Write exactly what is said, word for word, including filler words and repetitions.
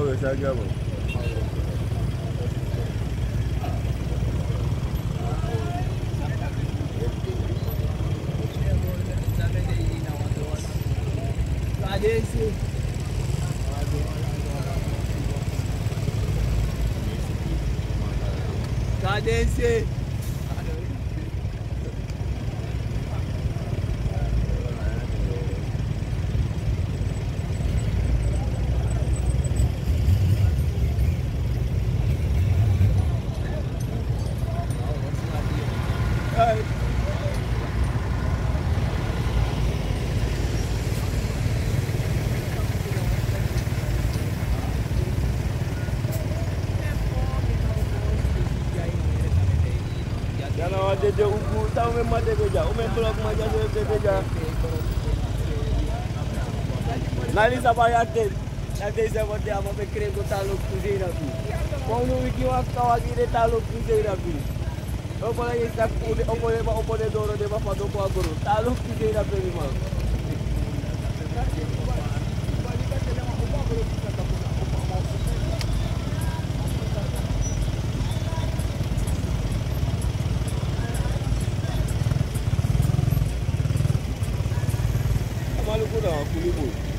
we sa gabo. Cadense. Cadense. Deja uku tahu memang deja, umen blok macam deja. Nali siapa yang ada? Nanti saya buat dia mau berkirim ke taluk pusing lagi. Kau nu wiki waktu lagi de taluk pusing lagi. Apa lagi tak udah apa lagi apa lagi doro de bapak dopo aguru. Taluk pusing lagi memang. Maluku dah, kulibu.